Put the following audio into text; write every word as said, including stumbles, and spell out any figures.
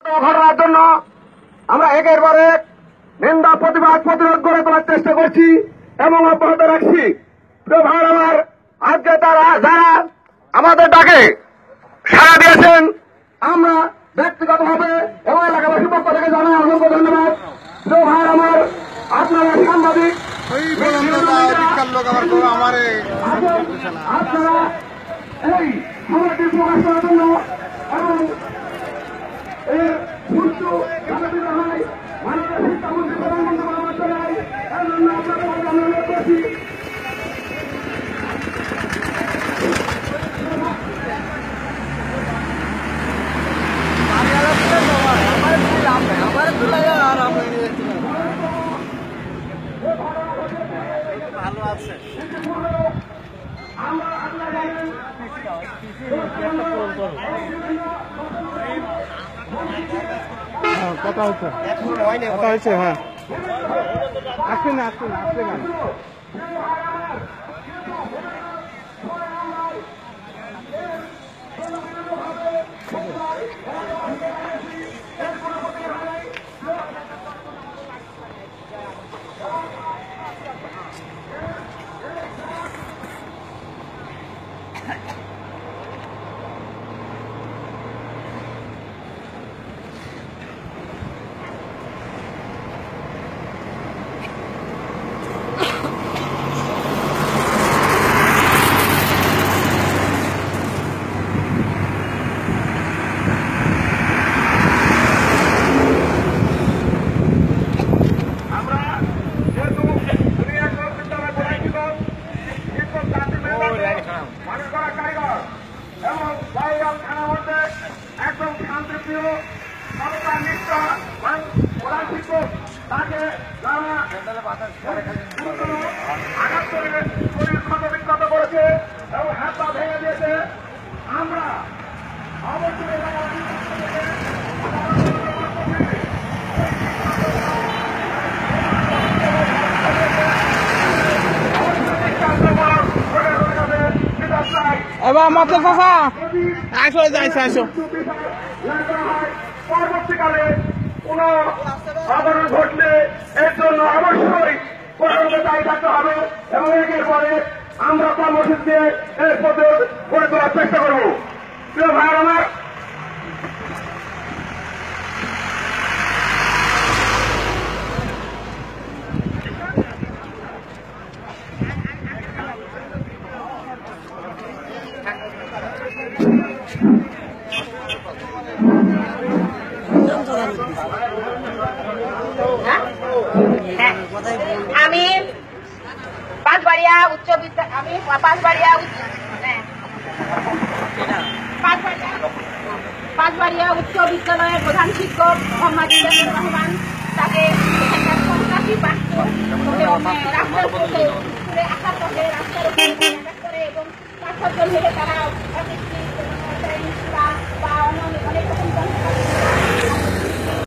ঘটনার জন্য আমরা একের পর এক নিন্দা প্রতিবাদ প্রতিরোধ গড়ে তোলার চেষ্টা করছি এবং অব্যাহত রাখছি। প্রিয় ভাই আমার, আজকে তারা যারা আমাদের ডাকে সাড়া দিয়েছেন, আমরা ব্যক্তিগতভাবে এবং এলাকাবাসীর পক্ষ থেকে জানাই অসংখ্য ধন্যবাদ। প্রিয় ভাই আমার, আপনারা সাংবাদিক আপনারা এই খবরটি প্রকাশ করার জন্য এবং এর সুষ্ঠু জানাতে হয় মানুষের শিক্ষামন্ত্রী প্রধানমন্ত্রী পরামর্শ নেয় এর জন্য আপনাদের মধ্যে আমি অনুরোধ করছি। ভালো আছে কথা হচ্ছে কথা হয়েছে হ্যাঁ আসবে না আসবে না আসবে না একদম শান্তিপ্রিয় সরকার নিষ্ঠা প্রধান শিক্ষক তাকে যারা আঘাত করে শরীর ক্ষত বিক্ষত করেছে এবং হাত পা ভেঙে দিয়েছে, আমরা অবশ্যই এবার মাত্র চাষা আসো যাইছে আসো পরবর্তীকালে কোন অবরোধ ঘটলে এর জন্য অবশ্যই প্রশাসনের দায়ী থাকতে হবে এবং এর পরে আমরা কর্মসূচিতে এর প্রতিরোধ গড়ে তোলার চেষ্টা করব। প্রিয় ভাই আমার, আমি পাঁচবাড়িয়া উচ্চ বিদ্যালয় আমি পাঁচবাড়িয়া পাঁচবাড়িয়া উচ্চ বিদ্যালয়ের প্রধান শিক্ষক মোহাম্মদ ইজাজুর রহমান তাকে সন্ত্রাসী বাক্য রাস্তার পথে স্কুলে আসার পথে রাস্তার উপরে এবং পাঁচ ছজন মিলে তারা বা অন্য